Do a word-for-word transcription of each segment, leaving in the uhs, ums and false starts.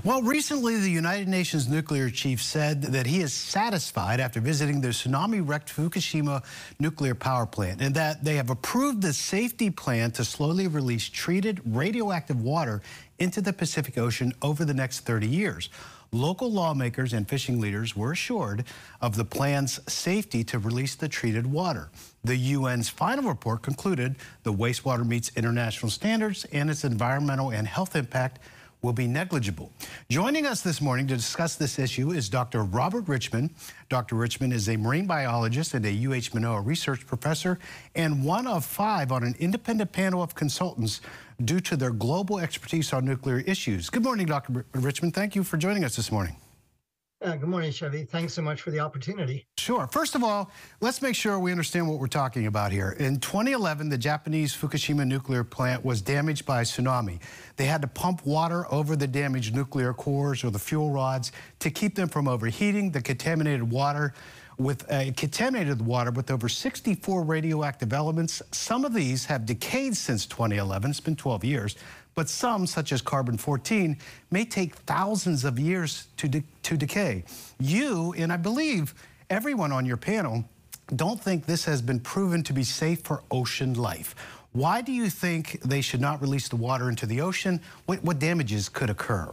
Well, recently the United Nations nuclear chief said that he is satisfied after visiting the tsunami-wrecked Fukushima nuclear power plant and that they have approved the safety plan to slowly release treated radioactive water into the Pacific Ocean over the next thirty years. Local lawmakers and fishing leaders were assured of the plan's safety to release the treated water. The U N's final report concluded the wastewater meets international standards and its environmental and health impact will be negligible. Joining us this morning to discuss this issue is Doctor Robert Richmond. Doctor Richmond is a marine biologist and a U H-Manoa research professor and one of five on an independent panel of consultants due to their global expertise on nuclear issues. Good morning, Doctor Richmond. Thank you for joining us this morning. Uh, good morning, Chevy. Thanks so much for the opportunity. Sure. First of all, let's make sure we understand what we're talking about here. In twenty eleven, the Japanese Fukushima nuclear plant was damaged by a tsunami. They had to pump water over the damaged nuclear cores or the fuel rods to keep them from overheating. The contaminated water with uh, contaminated water with over sixty-four radioactive elements. Some of these have decayed since twenty eleven. It's been twelve years. But some, such as carbon fourteen, may take thousands of years to, de to decay. You, and I believe everyone on your panel, don't think this has been proven to be safe for ocean life. Why do you think they should not release the water into the ocean? What, what damages could occur?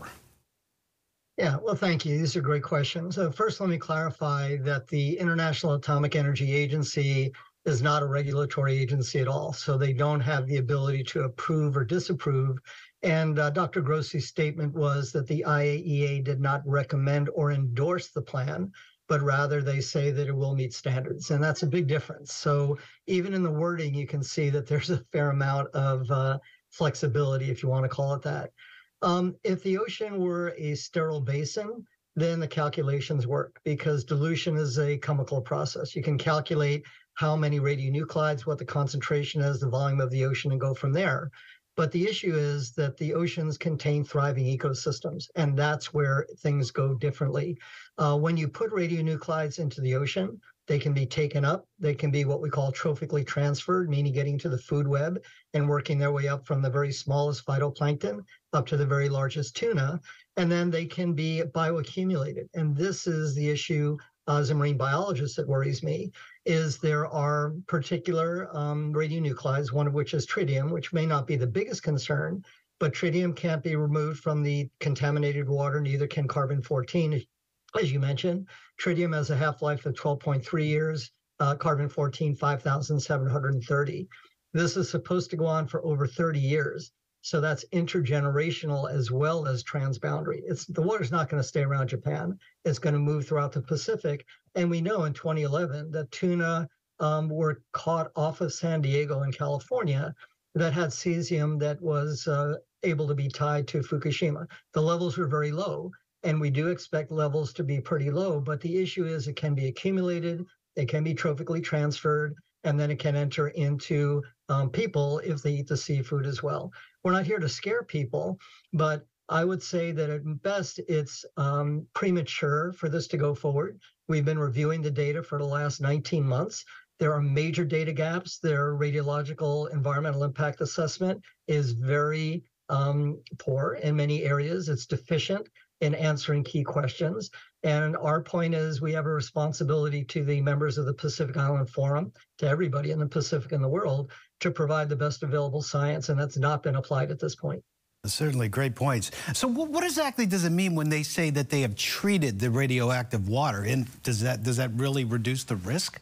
Yeah, well, thank you. These are great questions. So first, let me clarify that the International Atomic Energy Agency is not a regulatory agency at all, so they don't have the ability to approve or disapprove. And uh, Doctor Grossi's statement was that the I A E A did not recommend or endorse the plan, but rather they say that it will meet standards, and that's a big difference. So even in the wording, you can see that there's a fair amount of uh, flexibility, if you want to call it that. Um, if the ocean were a sterile basin, then the calculations work because dilution is a chemical process. You can calculate how many radionuclides, what the concentration is, the volume of the ocean, and go from there. But the issue is that the oceans contain thriving ecosystems, and that's where things go differently. Uh, when you put radionuclides into the ocean, they can be taken up. They can be what we call trophically transferred, meaning getting to the food web and working their way up from the very smallest phytoplankton up to the very largest tuna. And then they can be bioaccumulated. And this is the issue uh, as a marine biologist that worries me, is there are particular um, radionuclides, one of which is tritium, which may not be the biggest concern, but tritium can't be removed from the contaminated water, neither can carbon fourteen. As you mentioned, tritium has a half-life of twelve point three years, uh, carbon fourteen, five thousand seven hundred thirty. This is supposed to go on for over thirty years. So that's intergenerational as well as transboundary. It's, the water's not going to stay around Japan. It's going to move throughout the Pacific. And we know in twenty eleven that tuna um, were caught off of San Diego in California that had cesium that was uh, able to be tied to Fukushima. The levels were very low, and we do expect levels to be pretty low. But the issue is it can be accumulated, it can be trophically transferred, and then it can enter into um, people if they eat the seafood as well. We're not here to scare people, but I would say that at best it's um, premature for this to go forward. We've been reviewing the data for the last nineteen months. There are major data gaps. Their radiological environmental impact assessment is very um, poor in many areas. It's deficient in answering key questions. And our point is we have a responsibility to the members of the Pacific Island Forum, to everybody in the Pacific and the world, to provide the best available science, and that's not been applied at this point. Certainly great points. So what exactly does it mean when they say that they have treated the radioactive water? And does that, does that really reduce the risk?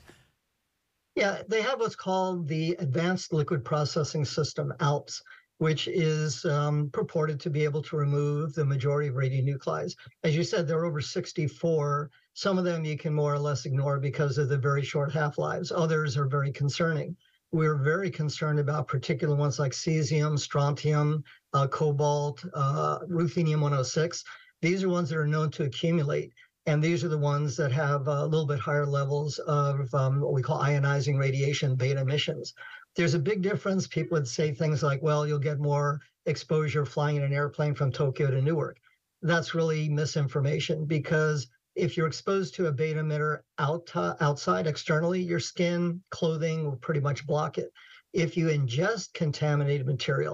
Yeah, they have what's called the Advanced Liquid Processing System, ALPS, which is um, purported to be able to remove the majority of radionuclides. As you said, there are over sixty-four. Some of them you can more or less ignore because of the very short half-lives. Others are very concerning. We're very concerned about particular ones like cesium, strontium, uh, cobalt, uh, ruthenium one oh six. These are ones that are known to accumulate. And these are the ones that have a little bit higher levels of um, what we call ionizing radiation, beta emissions. There's a big difference. People would say things like, well, you'll get more exposure flying in an airplane from Tokyo to Newark. That's really misinformation because if you're exposed to a beta emitter out, uh, outside externally, your skin, clothing will pretty much block it. If you ingest contaminated material,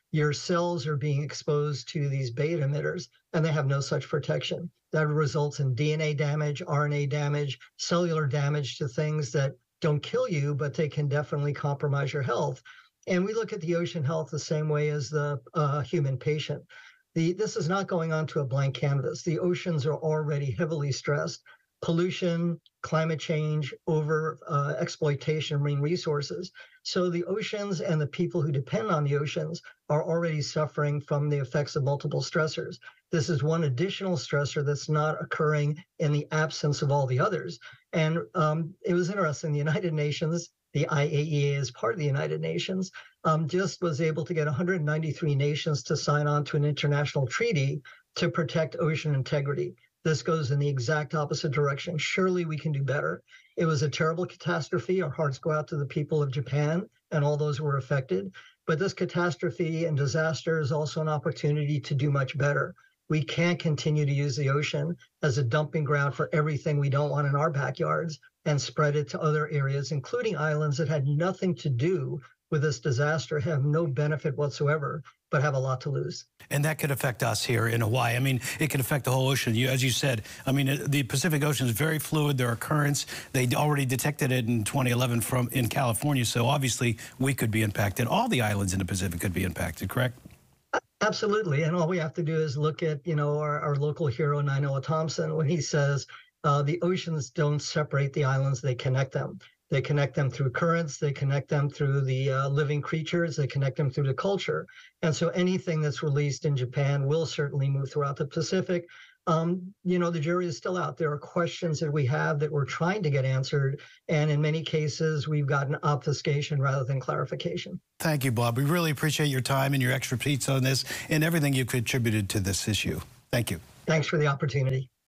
your cells are being exposed to these beta emitters, and they have no such protection. That results in D N A damage, R N A damage, cellular damage to things that don't kill you, but they can definitely compromise your health. And we look at the ocean health the same way as the uh, human patient. The, this is not going onto a blank canvas. The oceans are already heavily stressed. Pollution, climate change, over uh, exploitation of marine resources. So the oceans and the people who depend on the oceans are already suffering from the effects of multiple stressors. This is one additional stressor that's not occurring in the absence of all the others. And um, it was interesting, the United Nations, the I A E A as part of the United Nations, um, just was able to get one hundred ninety-three nations to sign on to an international treaty to protect ocean integrity. This goes in the exact opposite direction. Surely we can do better. It was a terrible catastrophe. Our hearts go out to the people of Japan and all those who were affected. But this catastrophe and disaster is also an opportunity to do much better. We can't continue to use the ocean as a dumping ground for everything we don't want in our backyards and spread it to other areas, including islands that had nothing to do with this disaster, have no benefit whatsoever, but have a lot to lose. And that could affect us here in Hawaii. I mean, it could affect the whole ocean. You, as you said, I mean, the Pacific Ocean is very fluid. There are currents. They already detected it in twenty eleven from in California. So obviously we could be impacted. All the islands in the Pacific could be impacted, correct? Absolutely. And all we have to do is look at, you know, our, our local hero, Nainoa Thompson, when he says uh, the oceans don't separate the islands, they connect them. They connect them through currents, they connect them through the uh, living creatures, they connect them through the culture. And so anything that's released in Japan will certainly move throughout the Pacific. Um, you know, the jury is still out. There are questions that we have that we're trying to get answered. And in many cases, we've gotten obfuscation rather than clarification. Thank you, Bob. We really appreciate your time and your expertise on this and everything you've contributed to this issue. Thank you. Thanks for the opportunity.